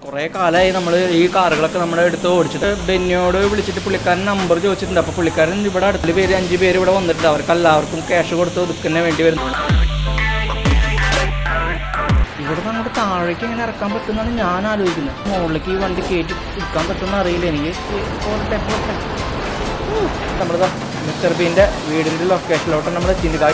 കുറേ കാലമായി നമ്മൾ ഈ കാറുകളൊക്കെ നമ്മുടെ അടുത്ത് ഓടിച്ചിട്ട് ബെന്നിയോട് വിളിച്ചിട്ട് പുള്ളിക്കാരൻ നമ്പർ ചോദിച്ചിട്ടുണ്ട്. അപ്പോൾ പുള്ളിക്കാരൻ ഇവിടെ അടുത്ത പേര് 5 പേര് ഇവിടെ വന്നിട്ടുണ്ട്. അവർക്ക് എല്ലാവർക്കും ക്യാഷ് കൊടുത്ത് ഒതുക്കുന്നതിന് വേണ്ടി വരുന്നു. ഇവിടെ നമുക്ക് താഴേക്ക് എങ്ങനെ ഇറക്കാൻ പറ്റുമെന്നാണ് ഞാൻ ആലോചിക്കുന്നത്. മുകളിലേക്ക് ഈ വണ്ടി കയറ്റി ഇരിക്കാൻ പറ്റുമെന്ന് അറിയില്ല എനിക്ക്. നമ്മുടെ മിസ്റ്റർ ബീൻ്റെ വീടിൻ്റെ ലൊക്കേഷനിലോട്ട് നമ്മൾ എത്തിയിട്ടുണ്ട്.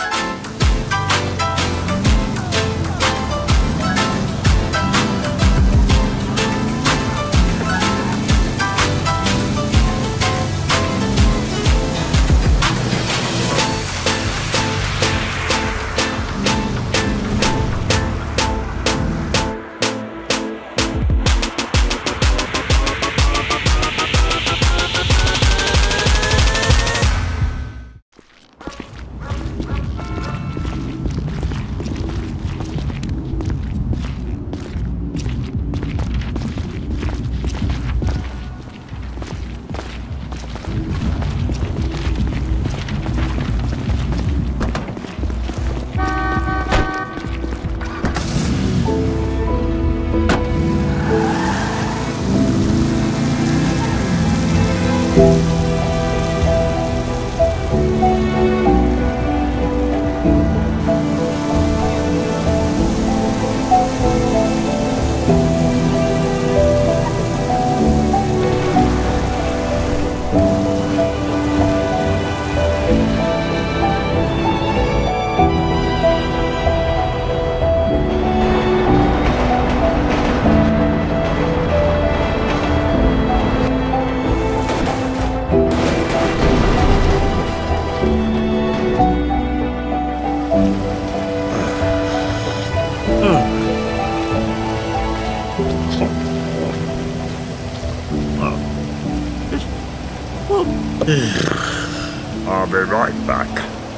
I'll be right back.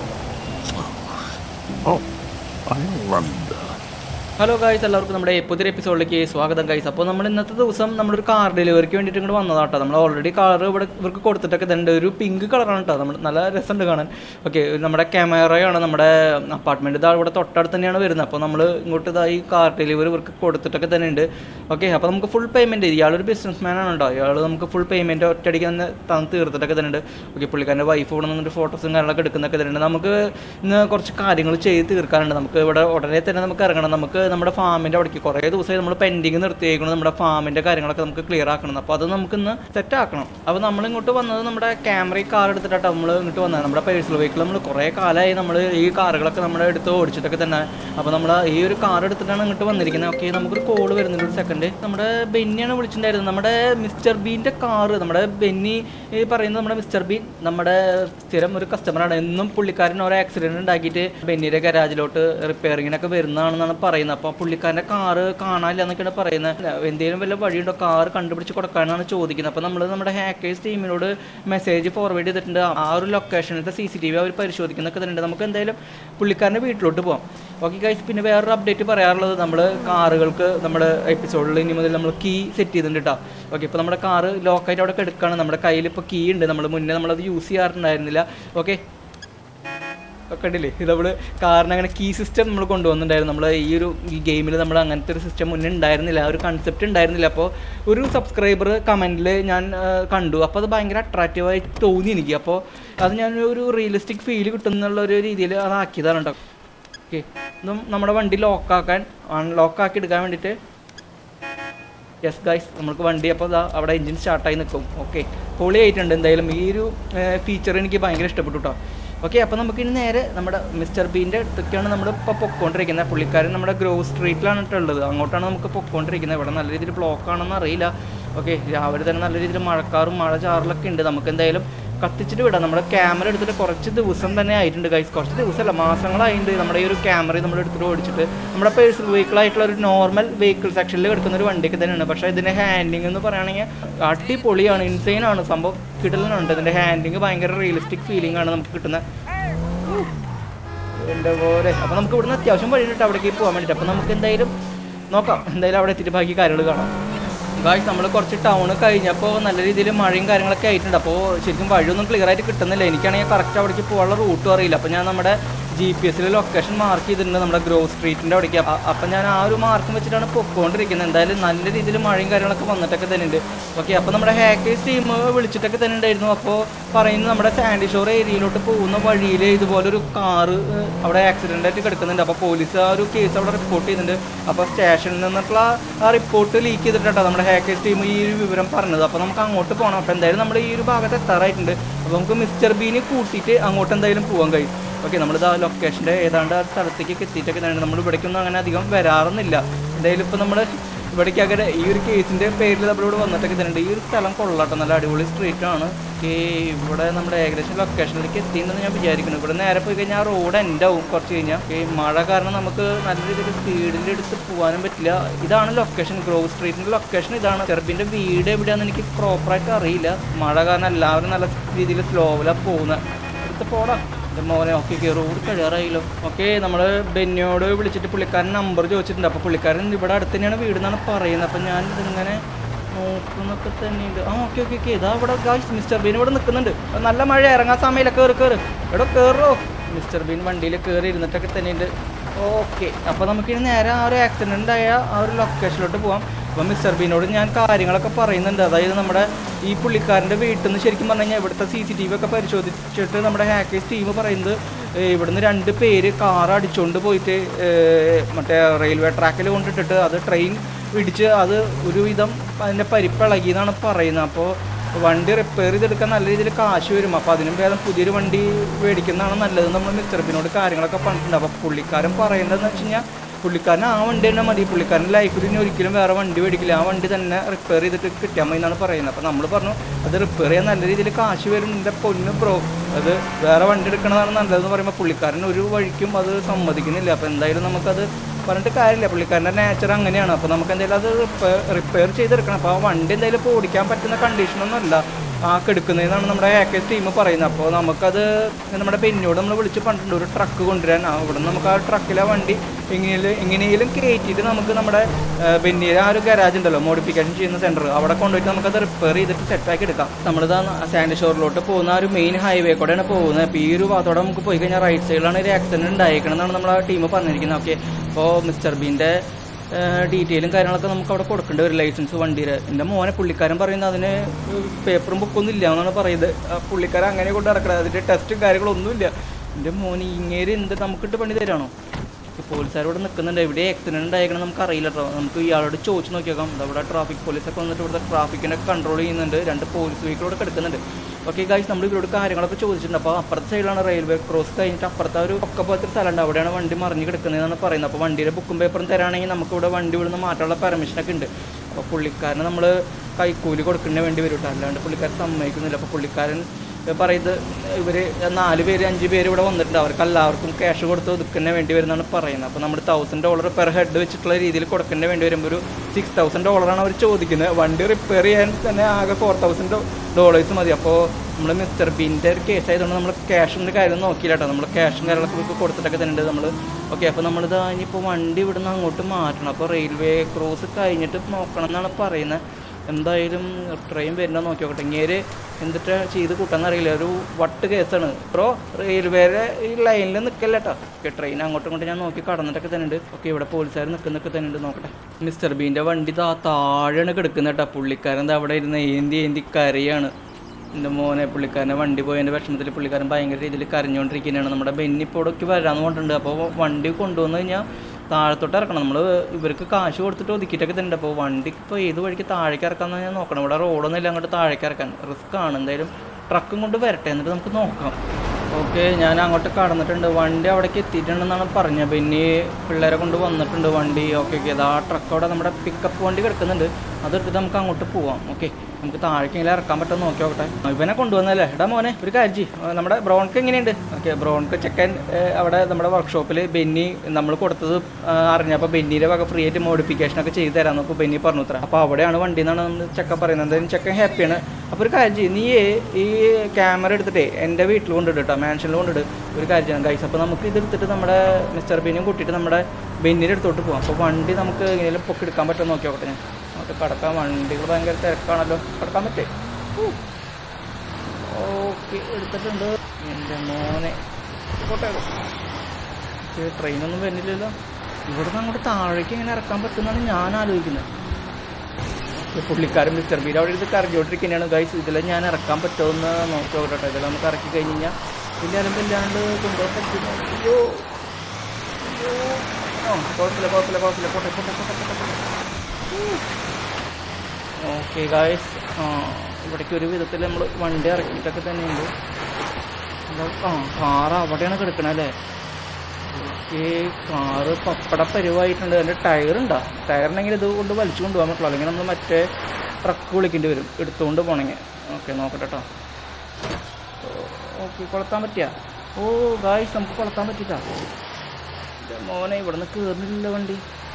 Oh, I wonder. Hello guys, എല്ലാവർക്കും നമ്മുടെ പുതിയൊരു എപ്പിസോഡിലേക്ക് സ്വാഗതം ഗൈസ്. അപ്പോൾ നമ്മൾ ഇന്നത്തെ ദിവസം നമ്മളൊരു കാർ ഡെലിവറിക്ക് വേണ്ടിയിട്ട് ഇങ്ങോട്ട് വന്നതാട്ടോ. നമ്മൾ ഓൾറെഡി കാർ ഇവിടെ ഇവർക്ക് കൊടുത്തിട്ടൊക്കെ ഇതുണ്ട്. ഒരു പിങ്ക് കളറാണ് കേട്ടോ. നമ്മൾ നല്ല രസമുണ്ട് കാണാൻ. ഓക്കെ, നമ്മുടെ ക്യാമറയാണ് നമ്മുടെ അപ്പാർട്ട്മെൻറ്റ് ഇതാ ഇവിടെ തൊട്ടടുത്ത് തന്നെയാണ് വരുന്നത്. അപ്പോൾ നമ്മൾ ഇങ്ങോട്ട് ഇതായി കാർ ഡെലിവറി ഇവർക്ക് കൊടുത്തിട്ടൊക്കെ തന്നെ ഉണ്ട്. ഓക്കെ, അപ്പോൾ നമുക്ക് ഫുൾ പേയ്മെൻറ്റ് ഇയാളൊരു ബിസിനസ് മാനാണ് കേട്ടോ. ഇയാൾ നമുക്ക് ഫുൾ പേയ്മെൻറ്റ് ഒറ്റയടിക്ക് തന്നെ തീർത്തിട്ടൊക്കെ തന്നെ ഉണ്ട്. ഓക്കെ, പുള്ളിക്കാരൻ്റെ വൈഫ് ഇവിടെ നിന്നിട്ട് ഫോട്ടോസും കാര്യങ്ങളൊക്കെ എടുക്കുന്നൊക്കെ തന്നെയുണ്ട്. നമുക്ക് ഇന്ന് കുറച്ച് കാര്യങ്ങൾ ചെയ്ത് തീർക്കാനുണ്ട്. നമുക്ക് ഇവിടെ ഉടനെ തന്നെ നമുക്ക് ഇറങ്ങണം. നമുക്ക് നമ്മുടെ ഫാമിൻ്റെ അവിടേക്ക് കുറേ ദിവസമായി നമ്മൾ പെൻഡിങ് നിർത്തിയേക്കണം. നമ്മുടെ ഫാമിൻ്റെ കാര്യങ്ങളൊക്കെ നമുക്ക് ക്ലിയർ ആക്കണം. അപ്പോൾ അത് നമുക്ക് ഇന്ന് സെറ്റ് ആക്കണം. അപ്പോൾ നമ്മൾ ഇങ്ങോട്ട് വന്നത് നമ്മുടെ ക്യാമറ കാർ എടുത്തിട്ടാണ് നമ്മൾ ഇങ്ങോട്ട് വന്നത്. നമ്മുടെ പേഴ്സണൽ വെഹിക്കിൾ നമ്മൾ കുറേ കാലമായി നമ്മൾ ഈ കാറുകളൊക്കെ നമ്മുടെ അടുത്ത് ഓടിച്ചിട്ടൊക്കെ തന്നെ. അപ്പോൾ നമ്മൾ ഈ ഒരു കാർ എടുത്തിട്ടാണ് ഇങ്ങോട്ട് വന്നിരിക്കുന്നത്. ഓക്കെ, നമുക്കൊരു കോൾ വരുന്നുണ്ട്. ഒരു സെക്കൻഡ്. നമ്മുടെ ബെന്നിയാണ് വിളിച്ചിട്ടുണ്ടായിരുന്നത്. നമ്മുടെ മിസ്റ്റർ ബീൻ്റെ കാറ്. നമ്മുടെ ബെന്നി പറയുന്നത് നമ്മുടെ മിസ്റ്റർ ബീൻ നമ്മുടെ സ്ഥിരം ഒരു കസ്റ്റമറാണ്. എന്നും പുള്ളിക്കാരൻ ഓരോ ആക്സിഡൻറ്റ് ഉണ്ടാക്കിയിട്ട് ബെന്നിയുടെ ഗരാജിലോട്ട് റിപ്പയറിങ്ങിനൊക്കെ വരുന്നതാണെന്നാണ് പറയുന്നത്. അപ്പോൾ പുള്ളിക്കാരൻ്റെ കാറ് കാണാനില്ല എന്നൊക്കെയാണ് പറയുന്നത്. എന്തെങ്കിലും വല്ല വഴിയുണ്ടോ കാർ കണ്ടുപിടിച്ച് കൊടുക്കാനാണ് ചോദിക്കുന്നത്. അപ്പോൾ നമ്മൾ നമ്മുടെ ഹാക്കേഴ്സ് ടീമിനോട് മെസ്സേജ് ഫോർവേഡ് ചെയ്തിട്ടുണ്ട്. ആ ഒരു ലൊക്കേഷനിലത്തെ CCTV അവർ പരിശോധിക്കുന്നൊക്കെ തന്നെ. നമുക്ക് എന്തായാലും പുള്ളിക്കാരൻ്റെ വീട്ടിലോട്ട് പോകാം. ഓക്കെ ഗൈസ്, പിന്നെ വേറൊരു അപ്ഡേറ്റ് പറയാറുള്ളത്, നമ്മൾ കാറുകൾക്ക് നമ്മുടെ എപ്പിസോഡിൽ ഇനി മുതൽ നമ്മൾ കീ സെറ്റ് ചെയ്തിട്ടുണ്ട് കേട്ടോ. ഓക്കെ, ഇപ്പോൾ നമ്മുടെ കാറ് ലോക്കായിട്ട് അവിടെ എടുക്കുകയാണ്. നമ്മുടെ കയ്യിൽ ഇപ്പോൾ കീ ഉണ്ട്. നമ്മൾ മുന്നേ നമ്മളത് യൂസ് ചെയ്യാറുണ്ടായിരുന്നില്ല. ഓക്കെ, കണ്ടില്ലേ, ഇത് നമ്മൾ കാറിന് അങ്ങനെ കീ സിസ്റ്റം നമ്മൾ കൊണ്ടുവന്നിട്ടുണ്ടായിരുന്നു. നമ്മൾ ഈ ഗെയിമിൽ നമ്മൾ അങ്ങനത്തെ ഒരു സിസ്റ്റം മുന്നേ ഉണ്ടായിരുന്നില്ല, ഒരു കൺസെപ്റ്റ് ഉണ്ടായിരുന്നില്ല. അപ്പോൾ ഒരു സബ്സ്ക്രൈബർ കമൻറ്റിൽ ഞാൻ കണ്ടു. അപ്പോൾ അത് ഭയങ്കര അട്രാക്റ്റീവായി തോന്നി എനിക്ക്. അപ്പോൾ അത് ഞാൻ ഒരു റിയലിസ്റ്റിക് ഫീൽ കിട്ടുന്നുള്ള ഒരു രീതിയിൽ അതാക്കിയതാണ് കേട്ടോ. ഓക്കെ, ഇതും നമ്മുടെ വണ്ടി അൺലോക്കാക്കി എടുക്കാൻ വേണ്ടിയിട്ട്. യെസ് ഗൈസ്, നമുക്ക് വണ്ടി അപ്പോൾ അവിടെ എൻജിൻ സ്റ്റാർട്ടായി നിൽക്കും. ഓക്കെ, പൊളി ആയിട്ടുണ്ട്. എന്തായാലും ഈ ഒരു ഫീച്ചർ എനിക്ക് ഭയങ്കര ഇഷ്ടപ്പെട്ടു കേട്ടോ. ഓക്കെ, അപ്പോൾ നമുക്കിനി നേരെ നമ്മുടെ മിസ്റ്റർ ബീൻ്റെ അടുത്തൊക്കെയാണ് നമ്മളിപ്പോൾ പൊയ്ക്കൊണ്ടിരിക്കുന്നത്. പുള്ളിക്കാരൻ നമ്മുടെ ഗ്രോവ് സ്ട്രീറ്റിലാണ് ഉള്ളത്. അങ്ങോട്ടാണ് നമുക്ക് പൊയ്ക്കൊണ്ടിരിക്കുന്നത്. ഇവിടെ നല്ല രീതിയിൽ ബ്ലോക്കാണെന്ന് അറിയില്ല. ഓക്കെ, രാവിലെ തന്നെ നല്ല രീതിയിൽ മഴക്കാറും മഴ ചാറലൊക്കെ ഉണ്ട്. നമുക്ക് എന്തായാലും കത്തിച്ചിട്ട് വിടാം. നമ്മുടെ ക്യാമറ എടുത്തിട്ട് കുറച്ച് ദിവസം തന്നെ ആയിട്ടുണ്ട് ഗൈസ്. കുറച്ച് ദിവസമല്ല, മാസങ്ങളായിട്ടുണ്ട് നമ്മുടെ ഈ ഒരു ക്യാമറ നമ്മൾ എടുത്തിട്ട് ഓടിച്ചിട്ട്. നമ്മുടെ പേഴ്സണൽ വെഹിക്കിളായിട്ടുള്ള ഒരു നോർമൽ വെഹിക്കിൾ സെക്ഷനിൽ എടുക്കുന്ന ഒരു വണ്ടിയൊക്കെ തന്നെയാണ്. പക്ഷേ ഇതിൻ്റെ ഹാൻഡിങ് എന്ന് പറയുകയാണെങ്കിൽ അടിപൊളിയാണ്, ഇൻസൈനാണ് സംഭവം. കിടലുണ്ട് ഇതിൻ്റെ ഹാൻഡിങ്. ഭയങ്കര റിയലിസ്റ്റിക് ഫീലിംഗ് ആണ് നമുക്ക് കിട്ടുന്നത്. എൻ്റെ പോലെ. അപ്പോൾ നമുക്ക് ഇവിടുന്ന് അത്യാവശ്യം വഴിയിട്ട് അവിടേക്ക് പോകാൻ വേണ്ടിയിട്ട്. അപ്പോൾ നമുക്ക് എന്തായാലും നോക്കാം, എന്തായാലും അവിടെ എത്തിയിട്ട് ബാക്കി കാര്യങ്ങൾ കാണാം. ഗായ്സ്, നമ്മൾ കുറച്ച് ടൗൺ കഴിഞ്ഞപ്പോൾ നല്ല രീതിയിൽ മഴയും കാര്യങ്ങളൊക്കെ ആയിട്ടുണ്ട്. അപ്പോൾ ശരിക്കും വഴിയൊന്നും ക്ലിയർ ആയിട്ട് കിട്ടുന്നില്ല. എനിക്കാണെങ്കിൽ കറക്റ്റ് അവിടേക്ക് പോകാനുള്ള റൂട്ടും അറിയില്ല. അപ്പോൾ ഞാൻ നമ്മുടെ GPS ലൊക്കേഷൻ മാർക്ക് ചെയ്തിട്ടുണ്ട് നമ്മുടെ ഗ്രോവ് സ്ട്രീറ്റിൻ്റെ അവിടേക്ക്. അപ്പം ഞാൻ ആ ഒരു മാർക്കും വെച്ചിട്ടാണ് പൊക്കോണ്ടിരിക്കുന്നത്. എന്തായാലും നല്ല രീതിയിൽ മഴയും കാര്യങ്ങളൊക്കെ വന്നിട്ടൊക്കെ തന്നെ ഉണ്ട്. ഓക്കെ, അപ്പോൾ നമ്മുടെ ഹാക്കേഴ്സ് ടീം വിളിച്ചിട്ടൊക്കെ തന്നെ ഉണ്ടായിരുന്നു. അപ്പോൾ പറയുന്നത് നമ്മുടെ സാൻഡി ഷോർ ഏരിയയിലോട്ട് പോകുന്ന വഴിയിൽ ഇതുപോലൊരു കാറ് അവിടെ ആക്സിഡൻ്റായിട്ട് കിടക്കുന്നുണ്ട്. അപ്പോൾ പോലീസ് ആ ഒരു കേസ് അവിടെ റിപ്പോർട്ട് ചെയ്യുന്നുണ്ട്. അപ്പോൾ സ്റ്റേഷനിൽ നിന്നിട്ടുള്ള ആ റിപ്പോർട്ട് ലീക്ക് ചെയ്തിട്ടാണ് നമ്മുടെ ഹാക്കേഴ്സ് ടീം ഈ ഒരു വിവരം പറഞ്ഞത്. അപ്പോൾ നമുക്ക് അങ്ങോട്ട് പോകണം. അപ്പോൾ എന്തായാലും നമ്മൾ ഈ ഒരു ഭാഗത്ത് എത്താറായിട്ടുണ്ട്. അപ്പോൾ നമുക്ക് മിസ്റ്റർ ബീനെ കൂട്ടിയിട്ട് അങ്ങോട്ട് എന്തായാലും പോകാൻ കഴിയും. ഓക്കെ, നമ്മളിത് ആ ലൊക്കേഷൻ്റെ ഏതാണ്ട് ആ സ്ഥലത്തേക്ക് എത്തിയിട്ടൊക്കെ തന്നെ നമ്മൾ ഇവിടേക്കൊന്നും അങ്ങനെ അധികം വരാറൊന്നുമില്ല. എന്തായാലും ഇപ്പോൾ നമ്മൾ ഇവിടേക്കൊക്കെ ഈ ഒരു കേസിൻ്റെ പേരിൽ നമ്മളിവിടെ വന്നിട്ടൊക്കെ തരുന്നുണ്ട്. ഈ ഒരു സ്ഥലം കൊള്ളാട്ടോ, നല്ല അടിപൊളി സ്ട്രീറ്റാണ്. ഓക്കെ, ഇവിടെ നമ്മുടെ ഏകദേശം ലൊക്കേഷനിലേക്ക് എത്തിയെന്ന് ഞാൻ വിചാരിക്കുന്നു. ഇവിടെ നേരെ പോയി കഴിഞ്ഞാൽ ആ റോഡ് എൻ്റെ ആവും കുറച്ച് കഴിഞ്ഞാൽ. ഓക്കെ, മഴ കാരണം നമുക്ക് നല്ല രീതിയിൽ സ്പീഡിലെടുത്ത് പോകാനും പറ്റില്ല. ഇതാണ് ലൊക്കേഷൻ, ഗ്രോവ് സ്ട്രീറ്റിൻ്റെ ലൊക്കേഷൻ ഇതാണ്. ചെറുപ്പിൻ്റെ വീട് എവിടെയാണെന്ന് എനിക്ക് പ്രോപ്പറായിട്ട് അറിയില്ല. മഴ കാരണം എല്ലാവരും നല്ല രീതിയിൽ സ്ലോവിലാണ് പോകുന്നത്. എടുത്ത് പോടാം മോനെ. Okay, road കഴിയാറായില്ലോ. ഓക്കെ, നമ്മൾ ബെന്നിയോട് വിളിച്ചിട്ട് പുള്ളിക്കാരൻ നമ്പർ ചോദിച്ചിട്ടുണ്ട്. അപ്പോൾ പുള്ളിക്കാരൻ ഇവിടെ അടുത്ത് തന്നെയാണ് വീട് എന്നാണ് പറയുന്നത്. അപ്പം ഞാൻ ഇതിങ്ങനെ നോക്കുന്നൊക്കെ തന്നെയുണ്ട്. ഓക്കെ ഓക്കെ ഓക്കെ, ഇതാ ഇവിടെ ഗായ്സ് മിസ്റ്റർ ബീൻ ഇവിടെ നിൽക്കുന്നുണ്ട്. നല്ല മഴ, ഇറങ്ങാൻ സമയമല്ല. കയറ് ഇവിടെ കയറോ. മിസ്റ്റർ ബീൻ വണ്ടിയിൽ കയറി ഇരുന്നിട്ടൊക്കെ തന്നെയുണ്ട്. ഓക്കെ, അപ്പോൾ നമുക്കിനി നേരെ ആ ഒരു ആക്സിഡൻ്റ് ആയ ആ ഒരു ലൊക്കേഷനിലോട്ട് പോകാം. അപ്പോൾ മിസ്റ്റർ ബീനോട് ഞാൻ കാര്യങ്ങളൊക്കെ പറയുന്നുണ്ട്. അതായത് നമ്മുടെ ഈ പുള്ളിക്കാരൻ്റെ വീട്ടിൽ നിന്ന് ശരിക്കും പറഞ്ഞു കഴിഞ്ഞാൽ ഇവിടുത്തെ CCTV ഒക്കെ പരിശോധിച്ചിട്ട് നമ്മുടെ ഹാക്കേഴ്സ് ടീം പറയുന്നത് ഇവിടുന്ന് 2 പേര് കാർ അടിച്ചുകൊണ്ട് പോയിട്ട് മറ്റേ റെയിൽവേ ട്രാക്കിൽ കൊണ്ടിട്ടിട്ട് അത് ട്രെയിൻ ഇടിച്ച് അത് ഒരുവിധം അതിൻ്റെ പരിപ്പിളകി എന്നാണ് പറയുന്നത്. അപ്പോൾ വണ്ടി റിപ്പയർ ചെയ്തെടുക്കാൻ നല്ല രീതിയിൽ കാശ് വരും. അപ്പോൾ അതിനും ഭേദം പുതിയൊരു വണ്ടി മേടിക്കുന്നതാണ് നല്ലത്. നമ്മൾ മിസ്റ്റർ ബീനോട് കാര്യങ്ങളൊക്കെ പറഞ്ഞിട്ടുണ്ട്. അപ്പോൾ പുള്ളിക്കാരൻ പറയേണ്ടതെന്ന് വെച്ച് കഴിഞ്ഞാൽ പുള്ളിക്കാരൻ ആ വണ്ടി തന്നെ മതി. പുള്ളിക്കാരൻ ലൈഫിൽ ഇനി ഒരിക്കലും വേറെ വണ്ടി മേടിക്കില്ല. ആ വണ്ടി തന്നെ റിപ്പയർ ചെയ്തിട്ട് കിട്ടിയാൽ മതി എന്നാണ് പറയുന്നത്. അപ്പോൾ നമ്മൾ പറഞ്ഞു അത് റിപ്പയർ ചെയ്യാൻ നല്ല രീതിയിൽ കാശ് വരും നിൻ്റെ പൊന്ന് ബ്രോ, അത് വേറെ വണ്ടി എടുക്കണതാണ് നല്ലതെന്ന് പറയുമ്പോൾ പുള്ളിക്കാരൻ ഒരു വഴിക്കും അത് സമ്മതിക്കുന്നില്ല. അപ്പോൾ എന്തായാലും നമുക്കത് പറഞ്ഞിട്ട് കാര്യമില്ല. പുള്ളിക്കാരൻ്റെ നേച്ചർ അങ്ങനെയാണ്. അപ്പോൾ നമുക്ക് എന്തായാലും അത് റിപ്പയർ ചെയ്തെടുക്കണം. അപ്പോൾ ആ വണ്ടി എന്തായാലും ഇപ്പോൾ ഓടിക്കാൻ പറ്റുന്ന കണ്ടീഷനൊന്നും അല്ല ആ കെടുക്കുന്നതെന്നാണ് നമ്മുടെ ഹാക്കേഴ്സ് ടീം പറയുന്നത്. അപ്പോൾ നമുക്കത് നമ്മുടെ ബെന്നിയോട് നമ്മൾ വിളിച്ച് പറഞ്ഞിട്ടുണ്ട് ഒരു ട്രക്ക് കൊണ്ടുവരാൻ. അവിടെ നമുക്ക് ആ ട്രക്കിലെ വണ്ടി എങ്ങനെയെങ്കിലും കയറ്റിയിട്ട് നമുക്ക് നമ്മുടെ ബെന്നിയുടെ ആ ഒരു ഗരാജ് ഉണ്ടല്ലോ, മോഡിഫിക്കേഷൻ ചെയ്യുന്ന സെൻറ്റർ, അവിടെ കൊണ്ടുപോയിട്ട് നമുക്കത് റിപ്പയർ ചെയ്തിട്ട് സെറ്റാക്കി എടുക്കാം. നമ്മളിത് സാൻഡി ഷോറിലോട്ട് പോകുന്ന ആ ഒരു മെയിൻ ഹൈവേ കൂടെയാണ് പോകുന്നത്. അപ്പോൾ ഈ ഒരു ഭാഗത്തോടെ നമുക്ക് പോയി കഴിഞ്ഞാൽ റൈറ്റ് സൈഡിലാണ് ഒരു ആക്സിഡൻറ്റ് ഉണ്ടായിരിക്കണമെന്നാണ് നമ്മുടെ ടീം പറഞ്ഞിരിക്കുന്നത്. ഓക്കെ, അപ്പോൾ മിസ്റ്റർ ബീൻ്റെ ഡീറ്റെയിലും കാര്യങ്ങളൊക്കെ നമുക്ക് അവിടെ കൊടുക്കേണ്ടി വരും, ലൈസൻസ് വണ്ടിയുടെ. എൻ്റെ മോനെ പുള്ളിക്കാരൻ പറയുന്നത് അതിന് പേപ്പറും ബുക്കൊന്നും ഇല്ല എന്നാണ് പറയുന്നത്. പുള്ളിക്കാരൻ അങ്ങനെ കൊണ്ട് നടക്കണം, അതിൻ്റെ ടെസ്റ്റും കാര്യങ്ങളൊന്നുമില്ല. എൻ്റെ മോന് ഇങ്ങേര് എന്ത് നമുക്കിട്ട് പണി തരാണോ? പോലീസുകാരോട് നിൽക്കുന്നുണ്ട്. എവിടെ ആക്സിഡൻറ്റ് ഉണ്ടായിരിക്കണം നമുക്ക് അറിയില്ല കേട്ടോ. നമുക്ക് ഇയാളോട് ചോദിച്ച് നോക്കിയേക്കാം. അവിടെ ട്രാഫിക് പോലീസൊക്കെ വന്നിട്ട് ഇവിടുത്തെ ട്രാഫിക്കിനൊക്കെ കൺട്രോൾ ചെയ്യുന്നുണ്ട്. 2 പോലീസ് വെഹിക്കിളോട് കിടക്കുന്നുണ്ട്. ഓക്കെ ഗൈസ്, നമ്മൾ ഇവരോട് കാര്യങ്ങളൊക്കെ ചോദിച്ചിട്ടുണ്ട്. അപ്പോൾ അപ്പുറത്തെ സൈഡിലാണ് റെയിൽവേ ക്രോസ് കഴിഞ്ഞിട്ട് അപ്പുറത്തെ ഒരു ഒക്കെ പോലത്തെ സ്ഥലമുണ്ട്, അവിടെയാണ് വണ്ടി മറിഞ്ഞ് കിടക്കുന്നതെന്നാണ് പറയുന്നത്. അപ്പോൾ വണ്ടിയുടെ ബുക്കും പേപ്പറും തരാണെങ്കിൽ നമുക്കിവിടെ വണ്ടി ഇവിടുന്ന് മാറ്റാനുള്ള പെർമിഷനൊക്കെ ഉണ്ട്. അപ്പോൾ പുള്ളിക്കാരന് നമ്മൾ കൈക്കൂലി കൊടുക്കേണ്ടി വേണ്ടി വരും കേട്ടോ, അല്ലാണ്ട് പുള്ളിക്കാരൻ സമ്മതിക്കുന്നില്ല. അപ്പോൾ പുള്ളിക്കാരൻ പറയുന്നത് ഇവർ 4 പേര് 5 പേര് ഇവിടെ വന്നിട്ടുണ്ട്, അവർക്ക് എല്ലാവർക്കും ക്യാഷ് കൊടുത്ത് ഒതുക്കേണ്ടി വേണ്ടി വരുന്നതാണ് പറയുന്നത്. അപ്പോൾ നമ്മൾ $1000 പെർ ഹെഡ് വെച്ചിട്ടുള്ള രീതിയിൽ കൊടുക്കേണ്ടി വേണ്ടി വരുമ്പോൾ ഒരു $6000 അവർ ചോദിക്കുന്നത്. വണ്ടി റിപ്പയർ ചെയ്യാൻ തന്നെ ആകെ $4000 മതി. അപ്പോൾ നമ്മൾ മിസ്റ്റർ ബീൻ്റെ ഒരു കേസ് ആയതുകൊണ്ട് നമ്മൾ ക്യാഷിൻ്റെ കാര്യം നോക്കിയില്ല കേട്ടോ. നമ്മൾ ക്യാഷും കാര്യങ്ങളൊക്കെ കൊടുത്തിട്ടൊക്കെ തന്നെ ഉണ്ട് നമ്മൾ. ഓക്കെ, അപ്പോൾ നമ്മളിത് ഇനിയിപ്പോൾ വണ്ടി ഇവിടുന്ന് അങ്ങോട്ട് മാറ്റണം. അപ്പോൾ റെയിൽവേ ക്രോസ് കഴിഞ്ഞിട്ട് നോക്കണം എന്നാണ് പറയുന്നത്. എന്തായാലും ട്രെയിൻ വരുന്ന നോക്കി നോക്കട്ടെ. ഇങ്ങേര് എന്നിട്ട് ചെയ്ത് കൂട്ടാന്നറിയില്ല, ഒരു വട്ട് കേസാണ്. ബ്രോ റെയിൽവേയുടെ ഈ ലൈനിൽ നിൽക്കല്ല കേട്ടോ. ഓക്കെ, ട്രെയിൻ അങ്ങോട്ടും ഇങ്ങോട്ട് ഞാൻ നോക്കി കടന്നിട്ടൊക്കെ തന്നെ ഉണ്ട്. ഓക്കെ, ഇവിടെ പോലീസുകാർ നിൽക്കുന്നൊക്കെ തന്നെ ഉണ്ട്, നോക്കട്ടെ. മിസ്റ്റർ ബീൻ്റെ വണ്ടി താഴെയാണ് കിടക്കുന്നത് കേട്ടോ. പുള്ളിക്കാരൻ അവിടെ ഇരുന്ന് ഏന്തി കരയാണ്. എൻ്റെ മോനെ, പുള്ളിക്കാരനെ വണ്ടി പോയതിൻ്റെ വിഷമത്തിൽ പുള്ളിക്കാരൻ ഭയങ്കര രീതിയിൽ കരഞ്ഞുകൊണ്ടിരിക്കുന്നതാണ്. നമ്മുടെ ബെന്നിപ്പോടൊക്കെ വരാമെന്ന് പറഞ്ഞിട്ടുണ്ട്. അപ്പോൾ വണ്ടി കൊണ്ടുവന്ന് കഴിഞ്ഞാൽ താഴത്തോട്ട് ഇറക്കണം. നമ്മൾ ഇവർക്ക് കാശ് കൊടുത്തിട്ട് ഒതുക്കിയിട്ടൊക്കെ തന്നെ. അപ്പോൾ വണ്ടി ഇപ്പോൾ ഏത് വഴിക്ക് താഴേക്ക് ഇറക്കാമെന്ന് ഞാൻ നോക്കണം. ഇവിടെ റോഡൊന്നും ഇല്ല അങ്ങോട്ട് താഴേക്ക് ഇറക്കാൻ, റിസ്ക് ആണ്. എന്തായാലും ട്രക്കും കൊണ്ട് വരട്ടെ, എന്നിട്ട് നമുക്ക് നോക്കാം. ഓക്കെ, ഞാൻ അങ്ങോട്ട് കടന്നിട്ടുണ്ട്. വണ്ടി അവിടേക്ക് എത്തിയിട്ടുണ്ടെന്നാണ് പറഞ്ഞത്. പിന്നെ പിള്ളേരെ കൊണ്ട് വന്നിട്ടുണ്ട് വണ്ടി. ഓക്കെ ഓക്കെ, അത് ആ ട്രക്ക് അവിടെ നമ്മുടെ പിക്കപ്പ് വണ്ടി കിടക്കുന്നുണ്ട്, അതെടുത്തിട്ട് നമുക്ക് അങ്ങോട്ട് പോവാം. ഓക്കെ, നമുക്ക് താഴേക്കെങ്കിലും ഇറക്കാൻ പറ്റുമെന്ന് നോക്കി നോക്കട്ടെ. ഇവനെ കൊണ്ടുവന്നല്ലേ. എടാ മോനെ, ഒരു കാര്യം, നമ്മുടെ ബ്രോൺക്ക് എങ്ങനെയുണ്ട്? ഓക്കെ, ബ്രോൺക്ക് ചെക്കൻ അവിടെ നമ്മുടെ വർക്ക്ഷോപ്പിൽ ബെന്നി നമ്മൾ കൊടുത്തത് അറിഞ്ഞപ്പോൾ ബെന്നിയുടെ വക ഫ്രീ ആയിട്ട് മോഡിഫിക്കേഷനൊക്കെ ചെയ്ത് തരാമെന്ന് അപ്പോൾ ബെന്നി പറഞ്ഞു തരാം. അപ്പോൾ അവിടെയാണ് വണ്ടി എന്നാണ് നമ്മൾ ചെക്കൻ പറയുന്നത്. എന്തായാലും ചെക്കൻ ഹാപ്പിയാണ്. അപ്പോൾ ഒരു കാര്യം, നീ ഈ ക്യാമറ എടുത്തിട്ടേ എൻ്റെ വീട്ടിൽ കൊണ്ടിട്ട് കേട്ടോ, മാൻഷനിൽ കൊണ്ടിട്ട്. ഒരു കാര്യം ചെയ്യാം ഗൈസ്, അപ്പോൾ നമുക്ക് ഇതെടുത്തിട്ട് നമ്മുടെ മിസ്റ്റർ ബെന്നിയും കൂട്ടിയിട്ട് നമ്മുടെ ബെന്നിയുടെ അടുത്തോട്ട് പോകാം. അപ്പോൾ വണ്ടി നമുക്ക് എങ്ങനെയും പൊക്കെടുക്കാൻ പറ്റുമോ നോക്കി നോക്കട്ടെ. ഞാൻ അങ്ങോട്ട് കടക്കാൻ, വണ്ടികൾ ഭയങ്കര തിരക്കാണല്ലോ, കടക്കാൻ പറ്റേ? ഓക്കെ, എടുത്തിട്ടുണ്ട്. എൻ്റെ മോനെ, പോട്ടെ. ട്രെയിനൊന്നും വരുന്നില്ലല്ലോ. ഇവിടെ നിന്ന് അങ്ങോട്ട് താഴേക്ക് എങ്ങനെ ഇറക്കാൻ പറ്റുമെന്നാണ് ഞാൻ ആലോചിക്കുന്നത്. പുള്ളിക്കാരൻ മിസ്റ്റർ ബീൻ അവിടെ ഇത് കറങ്ങിയോണ്ടിരിക്കുന്നതാണ് ഗൈസ്. ഇതിൽ ഞാൻ ഇറക്കാൻ പറ്റുമെന്ന് നോക്കി നോക്കട്ടെ. ഇതിൽ നമുക്ക് ഇറക്കി കഴിഞ്ഞ് കഴിഞ്ഞാൽ വലിയ അലമ്പില്ലാണ്ട് കൊണ്ടുപോകാൻ പറ്റുന്നു. അയ്യോ കുഴപ്പമില്ല കുഴപ്പമില്ല കുഴപ്പമില്ല. പോട്ടെ പോട്ടെ പോട്ടെ പോട്ടെ. ഓക്കെ ഗൈസ്, ഇവിടേക്ക് ഒരു വിധത്തിൽ നമ്മൾ വണ്ടി ഇറക്കിയിട്ടൊക്കെ തന്നെയുണ്ട്. കാറ് അവിടെയാണ് കിടക്കണത് അല്ലേ? ഓക്കെ, കാറ് പപ്പട പരിവായിട്ടുണ്ട്. അതിൻ്റെ ടയറുണ്ടോ? ടയറിനെങ്കിൽ ഇത് കൊണ്ട് വലിച്ചു കൊണ്ടുപോകാൻ പറ്റുള്ളൂ, അല്ലെങ്കിൽ നമ്മൾ മറ്റേ ട്രക്ക് വിളിക്കേണ്ടി വരും എടുത്തുകൊണ്ട് പോകണമെങ്കിൽ. ഓക്കെ നോക്കട്ടെ കേട്ടോ. ഓക്കെ, കൊളത്താൻ പറ്റിയ? ഓ ഗായ്സ്, നമുക്ക് കൊളത്താൻ പറ്റിയിട്ടാ. മോനെ ഇവിടെ നിന്ന് കയറുന്നില്ല വണ്ടി.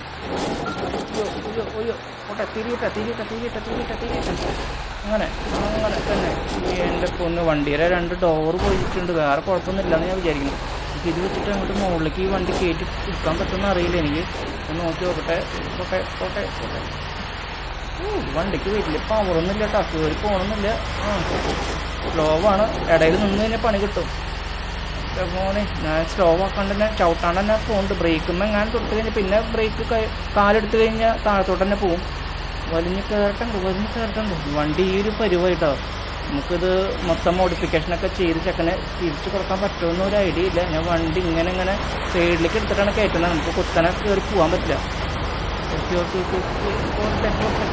അയ്യോ ഓട്ടെ, തിരിയിട്ട തിരിയിട്ട തിരിയിട്ട തിരിയിട്ട തിരിയിട്ട. അങ്ങനെ അങ്ങനെ തന്നെ. എൻ്റെ പൊന്ന്, വണ്ടിയുടെ 2 ഡോറ് പോയിട്ടുണ്ട്. വേറെ കുഴപ്പമൊന്നുമില്ലെന്ന് ഞാൻ വിചാരിക്കുന്നു. ഇത് വെച്ചിട്ട് അങ്ങോട്ട് മുകളിലേക്ക് ഈ വണ്ടി കയറ്റി എടുക്കാൻ പറ്റുമെന്ന് അറിയില്ല എനിക്ക്. ഒന്ന് നോക്കി നോക്കട്ടെ. പോട്ടെ പോട്ടെ പോട്ടെ. വണ്ടിക്ക് വീട്ടിൽ പവറൊന്നുമില്ല കേട്ടോ, കയറി പോകണമെന്നില്ല. സ്ലോ ആണ്. ഇടയിൽ നിന്ന് കഴിഞ്ഞാൽ പണി കിട്ടും. മോനെ, ഞാൻ സ്ലോ ആക്കാണ്ട് തന്നെ ചവിട്ടാണ്ട് തന്നെ പോകുന്നുണ്ട്. ബ്രേക്കുമ്പോൾ എങ്ങാനും തൊട്ട് കഴിഞ്ഞാൽ പിന്നെ ബ്രേക്ക് കാലെടുത്ത് കഴിഞ്ഞാൽ താഴത്തോട്ട് തന്നെ പോവും. വലിഞ്ഞ് കയറട്ടുണ്ട് വണ്ടി. ഈ ഒരു പരിവായിട്ടോ. നമുക്കിത് മൊത്തം മോഡിഫിക്കേഷനൊക്കെ ചെയ്ത് ചെക്കനെ തിരിച്ചു കൊടുക്കാൻ പറ്റുമെന്ന് ഒരു ഐഡിയ ഇല്ല. ഞാൻ വണ്ടി ഇങ്ങനെ ഇങ്ങനെ സൈഡിലേക്ക് എടുത്തിട്ടാണ് കയറ്റുന്നത്. നമുക്ക് കുത്തനെ കയറി പോകാൻ പറ്റില്ല. ഓക്കെ ഓക്കെ ഓക്കെ പോട്ടെ പോട്ടെ.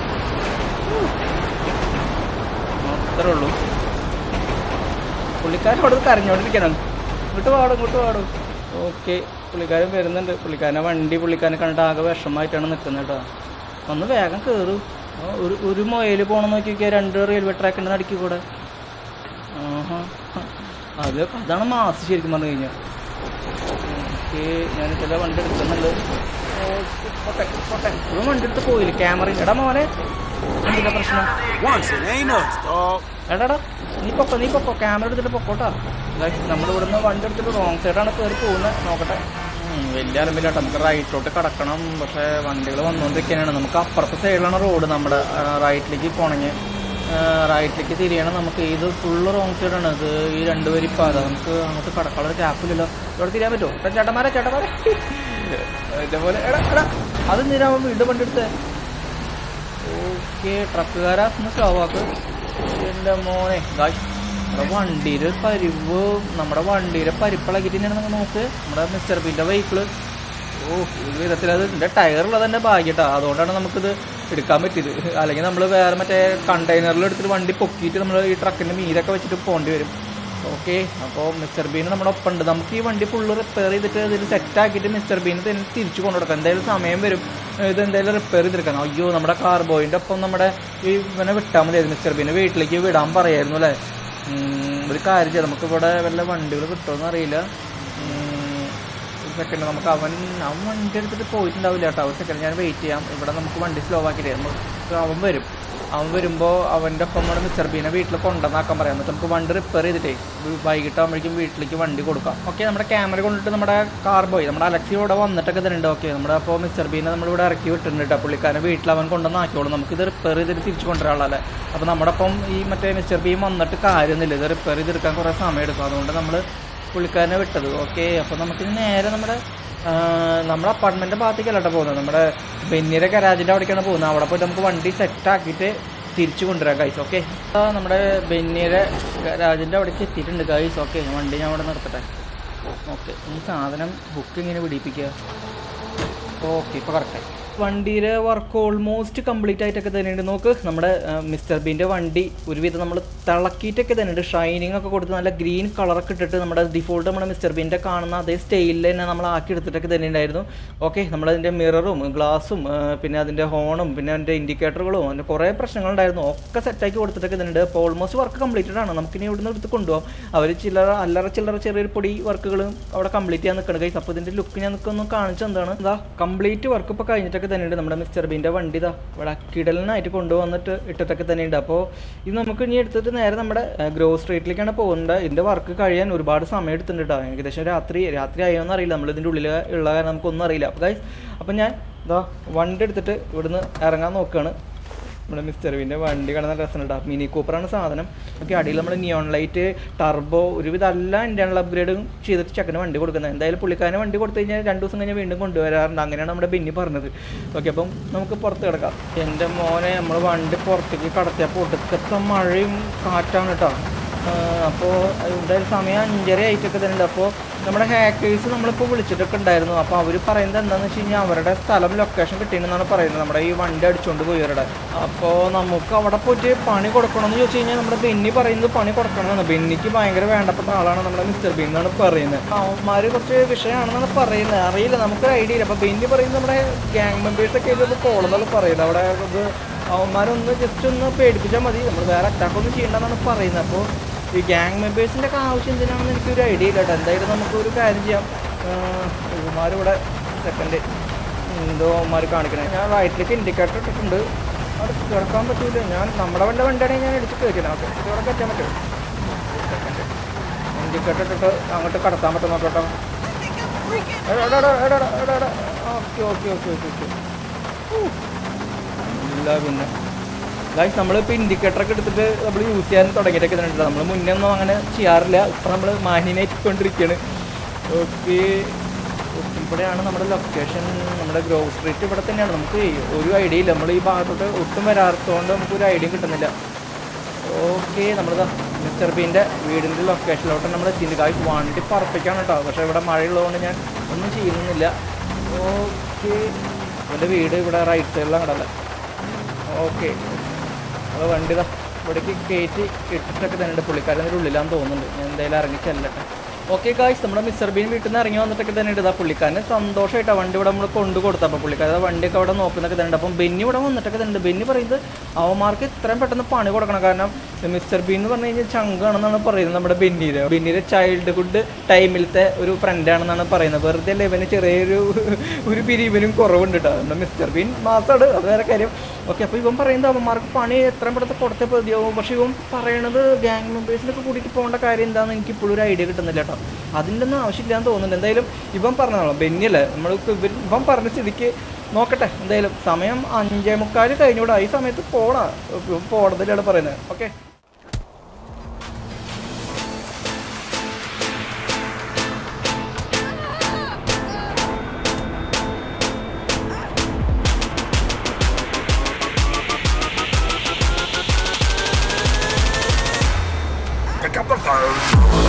അത്രേ ഉള്ളൂ. പുള്ളിക്കാരൻ അവിടെ കരഞ്ഞോണ്ടിരിക്കണം. ഇങ്ങോട്ട് പാടും. ഓക്കെ, പുള്ളിക്കാരൻ വരുന്നുണ്ട്. പുള്ളിക്കാരനെ വണ്ടി പുള്ളിക്കാരനെ കണ്ടിട്ട് ആകെ വിഷമമായിട്ടാണ് നിൽക്കുന്നത് കേട്ടോ. ഒന്ന് വേഗം കയറും. ഒരു മൊയിൽ പോകണം നോക്കിയൊക്കെ 2 റെയിൽവേ ട്രാക്കിൻ്റെ നടുക്കി കൂടെ. അതാണ് മാസ് ശരിക്കും പറഞ്ഞു കഴിഞ്ഞാൽ. ഓക്കെ, ഞാനിപ്പോൾ വണ്ടി എടുക്കുന്നുണ്ട്. പോട്ടെ പോട്ടെ. ഇതും വണ്ടി എടുത്ത് പോയില്ല. ക്യാമറ എടാ മോനെ, എന്തിനാ പ്രശ്നം? എടാടാ നീ പൊക്കോ. ക്യാമറ എടുത്തിട്ട് പൊക്കോട്ടാ. നമ്മളിവിടെ നിന്ന് വണ്ടി എടുത്തിട്ട് റോങ് സൈഡാണ് കയറി പോകുന്നത്. നോക്കട്ടെ. വലിയ അലമ്പില്ലാട്ടോ. നമുക്ക് റൈറ്റിലോട്ട് കിടക്കണം. പക്ഷേ വണ്ടികൾ വന്നുകൊണ്ടിരിക്കാനാണ്. നമുക്ക് അപ്പുറത്തെ സൈഡിലാണ് റോഡ്. നമ്മുടെ റൈറ്റിലേക്ക് പോകണമെങ്കിൽ റൈറ്റിലേക്ക് തിരിയണം. നമുക്ക് ഇത് ഫുള്ള് റോങ് സൈഡാണ്. ഇത് ഈ 2 വരിപ്പാത. നമുക്ക് അങ്ങോട്ട് കിടക്കാനുള്ള ഗ്യാപ്പില്ലല്ലോ. ഇവിടെ തിരിയാൻ പറ്റുമോ? ചേട്ടന്മാരെ ഇതേപോലെ എടാ അത് നിരാകുമ്പോൾ വീണ്ടും വണ്ടി എടുത്തേ. ഓക്കെ, ട്രക്കുകാരാ ഒന്ന് സ്ലോ ആക്ക്. എൻ്റെ മോനെ ഗായ്സ്, നമ്മുടെ വണ്ടിയുടെ പരിവ്, നമ്മുടെ വണ്ടിയുടെ പരിപ്പിളക്കിട്ട് തന്നെയാണ് നിങ്ങൾ നോക്ക്. നമ്മുടെ മിസ്റ്റർ ബീൻ്റെ വെഹിക്കിള്. ഈ വിധത്തിൽ അത് എൻ്റെ ടയറുള്ളത് തന്നെ ഭാഗ്യട്ടോ. അതുകൊണ്ടാണ് നമുക്കിത് എടുക്കാൻ പറ്റിയത്. അല്ലെങ്കിൽ നമ്മൾ വേറെ മറ്റേ കണ്ടെയ്നറിൽ എടുത്തിട്ട് വണ്ടി പൊക്കിയിട്ട് നമ്മൾ ഈ ട്രക്കിൻ്റെ മീരൊക്കെ വെച്ചിട്ട് പോകേണ്ടി വരും. ഓക്കെ, അപ്പോൾ മിസ്റ്റർ ബീന് നമ്മുടെ ഒപ്പം ഉണ്ട്. നമുക്ക് ഈ വണ്ടി ഫുള്ള് റിപ്പയർ ചെയ്തിട്ട് ഇതിൽ സെറ്റാക്കിയിട്ട് മിസ്റ്റർ ബീന് തന്നെ തിരിച്ചു കൊണ്ടുകൊടുക്കാം. എന്തായാലും സമയം വരും ഇത് എന്തായാലും റിപ്പയർ ചെയ്തെടുക്കാം. അയ്യോ, നമ്മുടെ കാർബോയിൻ്റെ ഒപ്പം നമ്മുടെ ഈ ഇവനെ വിട്ടാൽ മതി. മിസ്റ്റർ ബീനെ വീട്ടിലേക്ക് വിടാൻ പറയായിരുന്നു അല്ലേ? ഒരു കാര്യം ചെയ്യാം, നമുക്കിവിടെ വല്ല വണ്ടികൾ കിട്ടുമെന്ന് അറിയില്ല. ഒരു സെക്കൻഡ്, നമുക്ക് അവൻ വണ്ടി എടുത്തിട്ട് പോയിട്ടുണ്ടാവില്ല കേട്ടോ. ഒരു സെക്കൻഡ് ഞാൻ വെയിറ്റ് ചെയ്യാം. ഇവിടെ നമുക്ക് വണ്ടി സ്ലോ ആക്കിയിട്ട് നമുക്ക് അവൻ വരുമ്പോൾ അവൻ്റെ ഒപ്പം നമ്മുടെ മിസ്റ്റർ ബീനെ വീട്ടിൽ കൊണ്ടുവന്നാക്കാൻ പറയാം. എന്നിട്ട് നമുക്ക് വണ്ടി റിപ്പയർ ചെയ്തിട്ടേ വൈകിട്ടാകുമ്പോഴേക്കും വീട്ടിലേക്ക് വണ്ടി കൊടുക്കാം. ഓക്കെ, നമ്മുടെ ക്യാമറ കൊണ്ടിട്ട് നമ്മുടെ കാർബോയ്, നമ്മുടെ അലക്സി ഇവിടെ വന്നിട്ടൊക്കെ തരുന്നുണ്ട്. ഓക്കെ, നമ്മുടെ അപ്പോൾ മിസ്റ്റർ ബീനെ നമ്മളിവിടെ ഇറക്കി വിട്ടിട്ടുണ്ട് കേട്ടോ. പുള്ളിക്കാരൻ വീട്ടിൽ അവൻ കൊണ്ടുവന്നാക്കിയോളൂ. നമുക്കിത് റിപ്പയർ ചെയ്തിട്ട് തിരിച്ച് കൊണ്ടുവരാളല്ലേ. അപ്പോൾ നമ്മുടെ ഒപ്പം ഈ മറ്റേ മിസ്റ്റർ ബീൻ വന്നിട്ട് കാര്യമൊന്നുമില്ല. ഇത് റിപ്പയർ ചെയ്തെടുക്കാൻ കുറേ സമയം എടുക്കും. അതുകൊണ്ട് നമ്മൾ പുള്ളിക്കാരനെ വിട്ടത്. ഓക്കെ, അപ്പോൾ നമുക്കിത് നേരെ നമ്മുടെ അപ്പാർട്ട്മെൻറ്റിൻ്റെ ഭാഗത്തേക്കല്ല കേട്ടോ പോകുന്നത്. നമ്മുടെ ബെന്നിയുടെ ഗരാജിൻ്റെ അവിടേക്കാണ് പോകുന്നത്. അവിടെ പോയിട്ട് നമുക്ക് വണ്ടി സെറ്റാക്കിയിട്ട് തിരിച്ചു കൊണ്ടുവരാം ഗൈസ്. ഓക്കെ, നമ്മുടെ ബെന്നിയുടെ ഗരാജിൻ്റെ അവിടേക്ക് എത്തിയിട്ടുണ്ട് ഗൈസ്. ഓക്കെ, വണ്ടി ഞാൻ അവിടെ നിർത്തട്ടെ. ഓക്കെ, ഈ സാധനം ബുക്ക് ഇങ്ങനെ പിടിപ്പിക്കുക. ഓക്കെ, ഇപ്പോൾ കറക്റ്റായി. വണ്ടിയുടെ വർക്ക് ഓൾമോസ്റ്റ് കംപ്ലീറ്റ് ആയിട്ടൊക്കെ തന്നെയുണ്ട്. നോക്ക്, നമ്മുടെ മിസ്റ്റർ ബീൻ്റെ വണ്ടി ഒരുവിധം നമ്മൾ തിളക്കിയിട്ടൊക്കെ തന്നെയുണ്ട്. ഷൈനിങ് ഒക്കെ കൊടുത്ത് നല്ല ഗ്രീൻ കളറൊക്കെ ഇട്ടിട്ട് നമ്മുടെ ഡിഫോൾട്ട് നമ്മുടെ മിസ്റ്റർ ബീൻ്റെ കാണുന്ന അതേ സ്റ്റൈലിൽ തന്നെ നമ്മൾ ആക്കി എടുത്തിട്ടൊക്കെ തന്നെ ഉണ്ടായിരുന്നു. ഓക്കെ, നമ്മളതിൻ്റെ മിററും ഗ്ലാസും പിന്നെ അതിൻ്റെ ഹോണും പിന്നെ അതിൻ്റെ ഇൻഡിക്കേറ്ററുകളും അതിൻ്റെ കുറേ പ്രശ്നങ്ങളുണ്ടായിരുന്നു. ഒക്കെ സെറ്റാക്കി കൊടുത്തിട്ടൊക്കെ തന്നെയുണ്ട്. അപ്പോൾ ഓൾമോസ്റ്റ് വർക്ക് കംപ്ലീറ്റഡ് ആണ്. നമുക്കിനി ഇവിടുന്ന് എടുത്ത് കൊണ്ടുപോകാം. അവർ അല്ലറ ചെറിയൊരു പൊടി വർക്കുകളും അവിടെ കംപ്ലീറ്റ് ചെയ്യാൻ നിൽക്കണം ഗൈസ്. അപ്പോൾ ഇതിൻ്റെ ലുക്ക് ഞാൻ നിൽക്കൊന്നും കാണിച്ചു എന്താണ് ഇതാ കംപ്ലീറ്റ് വർക്ക് ഇപ്പോൾ കഴിഞ്ഞിട്ടൊക്കെ തന്നെയുണ്ട്. നമ്മുടെ മിസ്റ്റർ ബീൻ്റെ വണ്ടി ഇതാ ഇവിടെ കിടലിനായിട്ട് കൊണ്ടുവന്നിട്ട് ഇട്ടിട്ടൊക്കെ തന്നെയുണ്ട്. അപ്പോൾ ഇത് നമുക്ക് ഇനി എടുത്തിട്ട് നേരെ നമ്മുടെ ഗ്രോവ് സ്ട്രീറ്റിലേക്കാണ് പോകുന്നത്. ഇതിൻ്റെ വർക്ക് കഴിയാൻ ഒരുപാട് സമയം എടുത്തിട്ടുണ്ട് കേട്ടോ. ഏകദേശം രാത്രി ആയോന്ന് അറിയില്ല. നമ്മൾ ഇതിൻ്റെ ഉള്ളിൽ ഉള്ള നമുക്കൊന്നും അറിയില്ല. അപ്പോൾ ഗൈസ്, അപ്പോൾ ഞാൻ ഇതാ വണ്ടി എടുത്തിട്ട് ഇവിടുന്ന് ഇറങ്ങാൻ നോക്കുകയാണ്. നമ്മുടെ മിസ്റ്റർ ബീൻ്റെ വണ്ടി കാണാൻ നല്ല രസമുണ്ട്. മിനി കൂപ്പറാണ് സാധനം. ഓക്കെ, അടിയിൽ നമ്മൾ നിയോൺ ലൈറ്റ്, ടർബോ, ഒരുവിധം എല്ലാ ഇൻറ്റേണൽ അപ്ഗ്രേഡും ചെയ്തിട്ട് ചെക്കന് വണ്ടി കൊടുക്കുന്നത്. എന്തായാലും പുള്ളിക്കാരന് വണ്ടി കൊടുത്തു കഴിഞ്ഞാൽ 2 ദിവസം കഴിഞ്ഞാൽ വീണ്ടും കൊണ്ടുവരാറുണ്ട്. അങ്ങനെയാണ് നമ്മുടെ ബെന്നി പറഞ്ഞത്. ഓക്കെ, അപ്പം നമുക്ക് പുറത്ത് കിടക്കാം. എൻ്റെ മോനെ നമ്മൾ വണ്ടി പുറത്തേക്ക് കടത്തിയപ്പോൾ ഒടുക്കത്തെ മഴയും കാറ്റാണ് കേട്ടോ. അപ്പോൾ എന്തായാലും സമയം 5:30 ആയിട്ടൊക്കെ തന്നെ. അപ്പോൾ നമ്മുടെ ഹാക്കേഴ്സ് നമ്മളിപ്പോൾ വിളിച്ചിട്ടൊക്കെ ഉണ്ടായിരുന്നു. അപ്പോൾ അവർ പറയുന്നത് എന്താണെന്ന് വെച്ച് കഴിഞ്ഞാൽ അവരുടെ സ്ഥലം ലൊക്കേഷൻ കിട്ടിയെന്നാണ് പറയുന്നത്, നമ്മുടെ ഈ വണ്ടി അടിച്ചുകൊണ്ട് പോയവരുടെ. അപ്പോൾ നമുക്ക് അവിടെ പോയിട്ട് പണി കൊടുക്കണമെന്ന് ചോദിച്ചു കഴിഞ്ഞാൽ നമ്മുടെ ബെന്നി പറയുന്നത് പണി കൊടുക്കണമെന്നാണ്. ബെന്നിക്ക് ഭയങ്കര വേണ്ടപ്പെട്ട ആളാണ് നമ്മുടെ മിസ്റ്റർ ബീൻ എന്നാണ് പറയുന്നത്. അവന്മാർ കുറച്ച് വിഷയമാണെന്നാണ് പറയുന്നത്, അറിയില്ല, നമുക്കൊരു ഐഡിയ ഇല്ല. അപ്പോൾ ബെന്നി പറയുന്നത് നമ്മുടെ ഗ്യാങ് മെമ്പേഴ്സൊക്കെ ഇത് പോകണമെന്നാണ് പറയുന്നത്. അവിടെ ഇത് അവന്മാരൊന്ന് ജസ്റ്റ് ഒന്ന് പേടിപ്പിച്ചാൽ മതി, നമ്മൾ വേറെ അറ്റാക്കൊന്നും ചെയ്യേണ്ടതെന്നാണ് പറയുന്നത്. അപ്പോൾ ഈ ഗ്യാങ് മെമ്പേഴ്സിൻ്റെ ഒക്കെ ആവശ്യം എന്തിനാണെന്ന് എനിക്കൊരു ഐഡിയ ഇല്ല കേട്ടോ. എന്തായാലും നമുക്കൊരു കാര്യം ചെയ്യാം. ഇവന്മാരിവിടെ സെക്കൻഡ് എന്തോ അവന്മാർ കാണിക്കണേ. ഞാൻ റൈറ്റിലേക്ക് ഇൻഡിക്കേറ്റർ ഇട്ടിട്ടുണ്ട്, അവിടെ കിടക്കാൻ പറ്റൂല. ഞാൻ നമ്മുടെ വണ്ടിയാണെങ്കിൽ ഞാൻ എടുത്ത് കയറ്റണം. ഓക്കെ, ഇവിടെ കയറ്റാൻ പറ്റും. സെക്കൻഡ് ഇൻഡിക്കേറ്റർ ഇട്ടിട്ട് അങ്ങോട്ട് കടത്താൻ പറ്റും നോക്കട്ടോ. Okay okay okay okay okay ഇല്ല. പിന്നെ ഗൈസ്, നമ്മളിപ്പോൾ ഇൻഡിക്കേറ്ററൊക്കെ എടുത്തിട്ട് നമ്മൾ യൂസ് ചെയ്യാൻ തുടങ്ങിയിട്ടൊക്കെ തന്നെ. നമ്മൾ മുന്നേ ഒന്നും അങ്ങനെ ചെയ്യാറില്ല, ഇപ്പം നമ്മൾ മാന്യനായിക്കൊണ്ടിരിക്കുകയാണ്. ഓക്കെ, ഇവിടെയാണ് നമ്മുടെ ലൊക്കേഷൻ. നമ്മുടെ ഗ്രോവ് സ്ട്രീറ്റ് ഇവിടെ തന്നെയാണ്. നമുക്ക് ഒരു ഐഡിയ ഇല്ല, നമ്മൾ ഈ ഭാഗത്തോട്ട് ഒട്ടും വരാത്തതുകൊണ്ട് നമുക്കൊരു ഐഡിയ കിട്ടുന്നില്ല. ഓക്കെ, നമ്മളിതാ മിസ്റ്റർ ബീൻ്റെ വീടിൻ്റെ ലൊക്കേഷനിലോട്ട് നമ്മൾ എത്തിയിട്ടുണ്ട്. ഗൈസ്, വണ്ടി പറപ്പിക്കാണ് കേട്ടോ. പക്ഷേ ഇവിടെ മഴയുള്ളതുകൊണ്ട് ഞാൻ ഒന്നും ചെയ്യുന്നില്ല. ഓക്കെ, എൻ്റെ വീട് ഇവിടെ റൈറ്റ് സൈഡിലാണ് കടല്ല. ഓക്കെ, അപ്പോൾ വണ്ടി ഇവിടേക്ക് കയറ്റി ഇട്ടിട്ടൊക്കെ തന്നെ. പുള്ളിക്കാരൻ്റെ ഉള്ളിലാന്ന് തോന്നുന്നുണ്ട്. ഞാൻ എന്തായാലും ഇറങ്ങി ചെല്ലട്ടെ. ഓക്കെ ഗായ്സ്, നമ്മുടെ മിസ്റ്റർ ബീൻ വീട്ടിൽ നിന്ന് ഇറങ്ങി വന്നിട്ടൊക്കെ തന്നെ ഇതാ പുള്ളിക്കാരന് സന്തോഷമായിട്ടാണ് വണ്ടി ഇവിടെ നമ്മൾ കൊണ്ടു കൊടുത്തത്. അപ്പോൾ പുള്ളിക്കാരൻ വണ്ടിയൊക്കെ അവിടെ നോക്കുന്നൊക്കെ തന്നെ. അപ്പം ബെന്നി ഇവിടെ വന്നിട്ടൊക്കെ തന്നെ. ബെന്നി പറയുന്നത് അവന്മാർക്ക് ഇത്രയും പെട്ടെന്ന് പണി കൊടുക്കണം, കാരണം മിസ്റ്റർ ബീൻ എന്ന് പറഞ്ഞു കഴിഞ്ഞാൽ ചങ്കാണെന്നാണ് പറയുന്നത് നമ്മുടെ ബെന്നിയുടെ ചൈൽഡ്ഹുഡ് ടൈമിലത്തെ ഒരു ഫ്രണ്ടാണെന്നാണ് പറയുന്നത്. വെറുതെ അല്ല, ഇവന് ചെറിയൊരു പിരിവിനും കുറവുണ്ട് കേട്ടോ. നമ്മുടെ മിസ്റ്റർ ബീൻ മാസമാണ്, അത് വേറെ കാര്യം. ഓക്കെ, അപ്പോൾ ഇവൻ പറയുന്നത് അവന്മാർക്ക് പണി എത്രയും പെട്ടെന്ന് കൊടുത്തേ മതിയാവും. പക്ഷേ ഇവൻ പറയണത് ഗ്യാങ് മെമ്പേഴ്സിനൊക്കെ കൂട്ടിയിട്ട് പോകേണ്ട കാര്യം എന്താണെന്ന് എനിക്ക് ഇപ്പോഴും ഒരു ഐഡിയ കിട്ടുന്നില്ല കേട്ടോ. അതിൻ്റെ ഒന്നും ആവശ്യമില്ലാന്ന് തോന്നുന്നുണ്ട്. എന്തായാലും ഇവൻ പറഞ്ഞതാണോ ബെന്നിയല്ലേ, നമ്മൾക്ക് ഇവൻ പറഞ്ഞ സ്ഥിതിക്ക് നോക്കട്ടെ. എന്തായാലും സമയം 5:45 കഴിഞ്ഞൂടാ. ഈ സമയത്ത് പോണതിലാണ് പറയുന്നത്. Okay, Pick up the phone.